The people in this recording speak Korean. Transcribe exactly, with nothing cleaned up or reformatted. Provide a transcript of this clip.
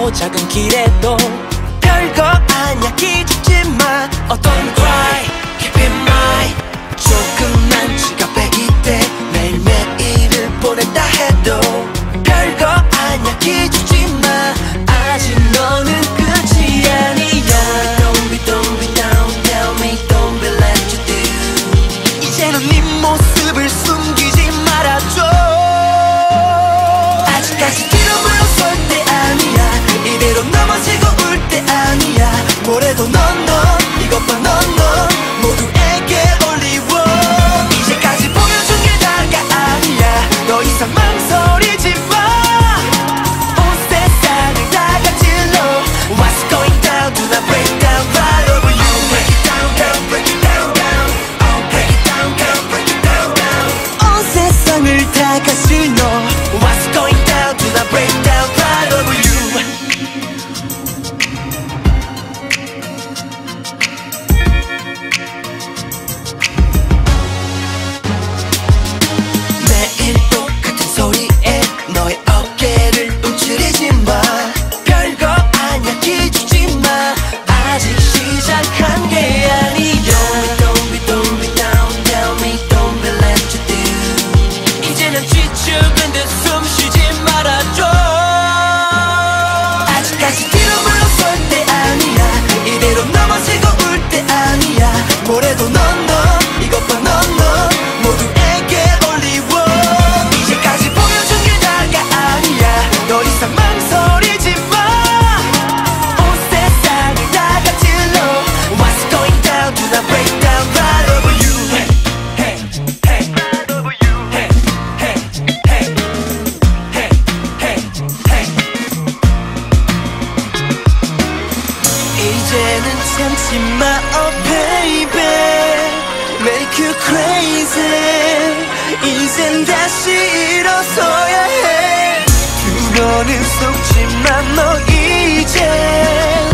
좁고 작은 길에도 별거 아냐 기죽지마 Oh don't cry keep in mind 조금만 지갑에 기대 매일매일을 보낸다 해도 별거 아냐 기죽지마 아직 너는 끝이 아니야 Don't be don't be down tell me don't be let you do 이제는 네 모습을 숨기지 말아줘 아직까지 뒤로 물러설 때 아니야 이대로 넘어지고 울 때 아니야 뭐래도 넌 넌 이것 봐 넌 넌 모두에게 올리워 이제까지 보여준 게 다가 아니야 더 이상 망설이지 마 온 세상을 다 가질러 What's going down do not break down right over you Break it down down break it down down Oh break it down down break it down down 온 세상을 다 가질러 What's going down do not break down right over you 매일 똑같은 소리에 너의 어깨를 움츠리지 마 별거 아냐 기죽지 마 아직 시작한 게 아니야 Don't be don't be down tell me don't be let you do 이제는 뒤죽은 듯 숨 쉬지 말아줘 아직까지 뒤로 물러설 때 아니야 이대로 넘어지고 울 때 아니야 뭐래도 넌 넌 이것 봐 넌 넌 모두에게 올리워 이제까지 보여준 게 다가 아니야 더 이상 망설이지 마 온 세상을 다 가질러 What's going down do not break down right over you Hey hey hey right over you Hey hey hey hey hey hey 이제는 참지 마 oh baby Make you crazy 이젠 다시 일어서야 해 두 번은 속지 마 너 이제